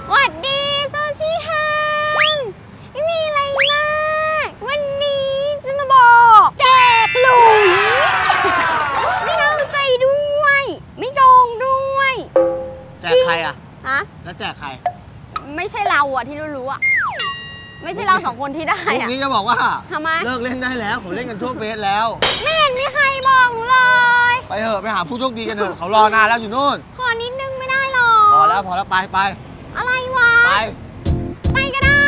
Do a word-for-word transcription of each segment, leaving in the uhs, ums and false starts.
หวัดดีโซชิฮังไม่มีอะไรมากวันนี้จะมาบอกแจกหลุยไม่เอาใจด้วยไม่โกงด้วยแจกใครอ่ะฮะแล้วแจกใครไม่ใช่เราอะที่รู้ๆอะไม่ใช่เราสองคนที่ได้อะนี้จะบอกว่าทำไมเลิกเล่นได้แล้วผมเล่นกันทั่วเฟสแล้วไม่เห็นมีใครบอกหนูเลยไปเถอะไปหาผู้โชคดีกันเถอะเขารอนานแล้วอยู่นู่นขอนิดนึงไม่ได้หรอพอแล้วพอแล้วไปไปอะไรวะไปไปก็ได้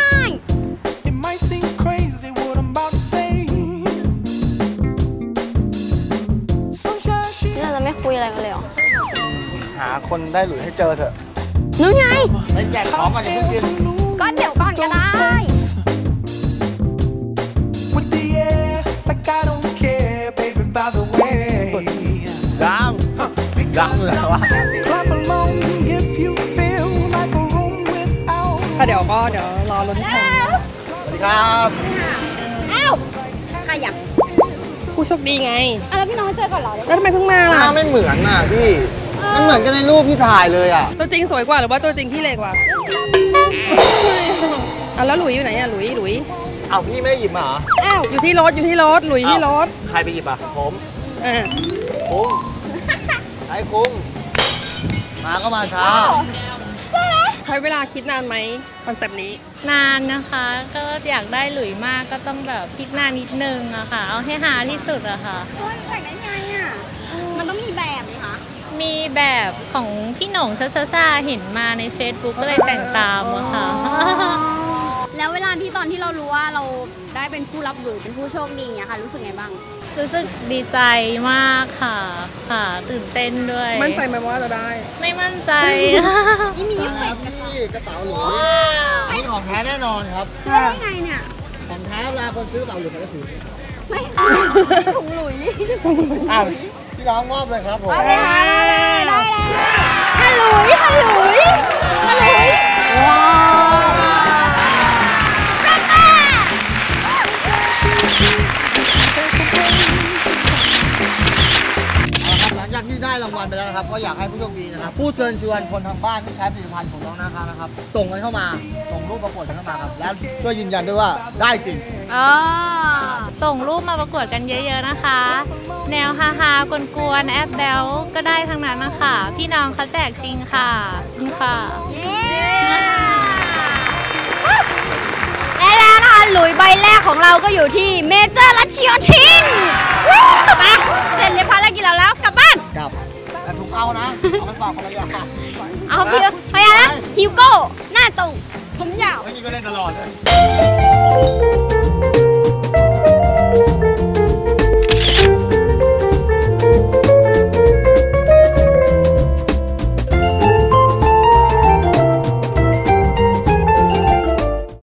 เราจะไม่คุยอะไรกันเลยหรอหาคนได้หลุยให้เจอเถอะนู่นไงไปแจกของกันอย่าเพิ่งกินก็เดี๋ยวก่อนก็ได้ดังดังเลยวะค่ะเดี๋ยวก็เดี๋ยวรอลุ้นผลสวัสดีครับอ้าวใครอยากผู้โชคดีไงอ่ะแล้วพี่น้องเจอก่อนเหรอแล้วทำไมเพิ่งมาล่ะไม่เหมือนน่ะพี่มันเหมือนกันในรูปที่ถ่ายเลยอ่ะตัวจริงสวยกว่าหรือว่าตัวจริงที่เล็กกว่าอ่ะแล้วหลุยอยู่ไหนอ่ะหลุยหลุยอ้าวพี่ไม่ได้หยิบมาเหรออ้าวอยู่ที่รถอยู่ที่รถหลุยที่รถใครไปหยิบอ่ะผมอ่าคุ้มใช้คุ้มมาก็มาช้าใช้เวลาคิดนานไหมคอนเซปต์นี้นานนะคะก็อยากได้หลุยมากก็ต้องแบบคิดนานนิดนึงอะค่ะเอาให้หาที่สุดอะค่ะเฮ้ยแต่งได้ไงอะมันต้องมีแบบไหมคะมีแบบของพี่หน่งซาซาเห็นมาใน Facebook ก็เลยแต่งตามอะค่ะแล้วเวลาที่ตอนที่เรารู้ว่าเราได้เป็นผู้รับหลุยเป็นผู้โชคดีเนี่ยค่ะรู้สึกไงบ้างรู้สึกดีใจมากค่ะค่ะตื่นเต้นด้วยมั่นใจไหมว่าจะได้ไม่มั่นใจนี่มีแล้วพี่กระเป๋าหลุยนี่ของแท้แน่นอนครับได้ไงเนี่ยของแท้เวลาคนซื้อกระเป๋าหลุยมันก็ถือไม่ถุงหลุยอ้าวพี่น้องมอบเลยครับผมได้เลยได้เลยฮัลโหลฮัลโหลฮัลโหลว้าวที่ได้รางวัลไปแล้วนะครับก็อยากให้ผู้โชคดีนะครับผู้เชิญชวนคนทางบ้านที่ใช้ผลิตภัณฑ์ของน้องนะคะนะครับส่งกันเข้ามาส่งรูปประกวดกันเข้ามาครับและช่วยยืนยันด้วยว่าได้จริงอ๋อส่งรูปมาประกวดกันเยอะๆนะคะแนวฮาฮากวนๆแอปแบลก็ได้ทั้งนั้นนะคะพี่น้องเขาแจกจริงค่ะคุณค่ะและแล้วนะคะหลุยใบแรกของเราก็อยู่ที่เมเจอร์รัชชิโอชินไปเสร็จเรียบร้อยแล้วกินแล้วแล้วกลับบ้านกลับแต่ถุงเอานะเอาไปฝากภรรยาเอาพี่พยานะฮิวโก้หน้าตรงผมยาวไม่นี่ก็เล่นตลอดเลย